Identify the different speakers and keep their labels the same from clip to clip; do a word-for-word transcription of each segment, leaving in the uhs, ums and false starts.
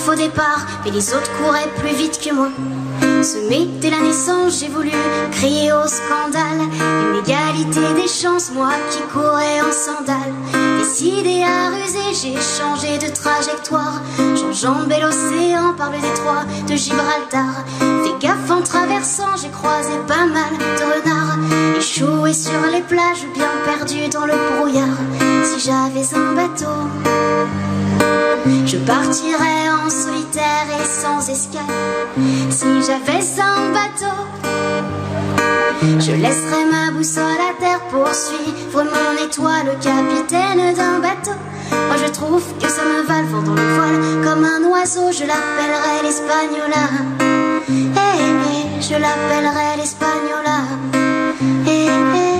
Speaker 1: faux départ, mais les autres couraient plus vite que moi. Semé dès la naissance, j'ai voulu crier au scandale, l'inégalité des chances, moi qui courais en sandales. Décidé à ruser, j'ai changé de trajectoire, j'enjambais l'océan par le détroit de Gibraltar. Fais gaffe en traversant, j'ai croisé pas mal de renards, échoués sur les plages ou bien perdus dans le brouillard. Si j'avais un bateau, je partirais en solitaire et sans escale. Si j'avais un bateau, je laisserais ma boussole à terre pour suivre mon étoile, capitaine d'un bateau. Moi je trouve que ça me va le vent dans le voile, comme un oiseau je l'appellerais l'Espagnola. Eh eh, je l'appellerais l'Espagnola. Eh eh.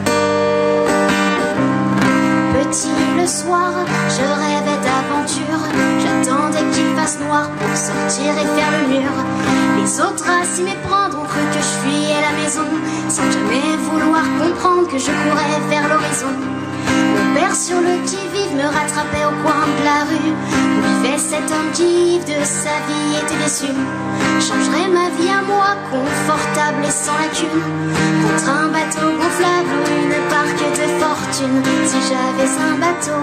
Speaker 1: Petit le soir, je rêvais d'aventure, j'attendais qu'il fasse noir pour sortir et faire le mur. Les autres à s'y méprendre ont cru que je fuyais la maison, sans jamais vouloir comprendre que je courais vers l'horizon. Mon père sur le qui-vive me rattrapait au coin de la rue, où vivait cet homme qui, de sa vie, était déçu. Changerais ma vie à moi, confortable et sans lacune, contre un bateau gonflable ou une barque de fortune. Si j'avais un bateau,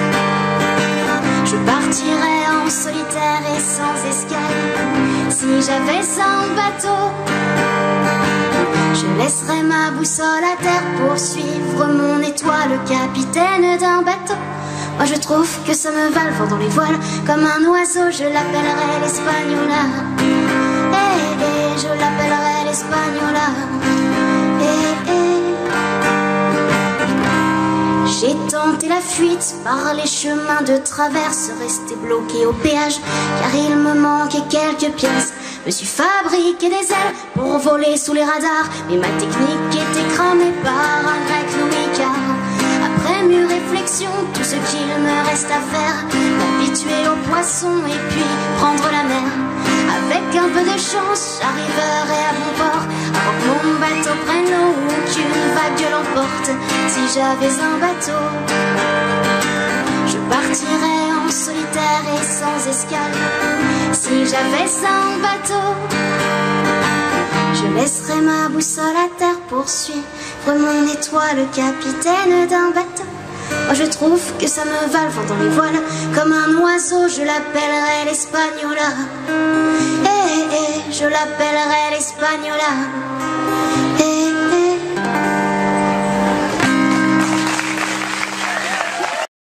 Speaker 1: je partirais en solitaire et sans escale. Si j'avais un bateau, je laisserais ma boussole à terre pour suivre mon étoile, capitaine d'un bateau. Moi je trouve que ça me va le vent dans les voiles, comme un oiseau je l'appellerais l'Espagnola. Eh eh, je l'appellerais l'Espagnola. Eh eh. J'ai tenté la fuite par les chemins de traverse, resté bloqué au péage car il me manquait quelques pièces. Me suis fabriqué des ailes pour voler sous les radars, mais ma technique était cramée par un grec Louis quart. Après mûre réflexion, tout ce qu'il me reste à faire, m'habituer aux poissons et puis prendre la mer. Avec un peu de chance, j'arriverai à bon port, avant que mon bateau prenne l'eau ou qu'une vague l'emporte. Si j'avais un bateau, je partirais en solitaire et sans escale. Si j'avais un bateau, je laisserais ma boussole à terre pour suivre mon étoile, capitaine d'un bateau. Moi je trouve que ça me va le vent dans les voiles, comme un oiseau je l'appellerais l'Espagnola. Eh eh, je l'appellerais l'Espagnola.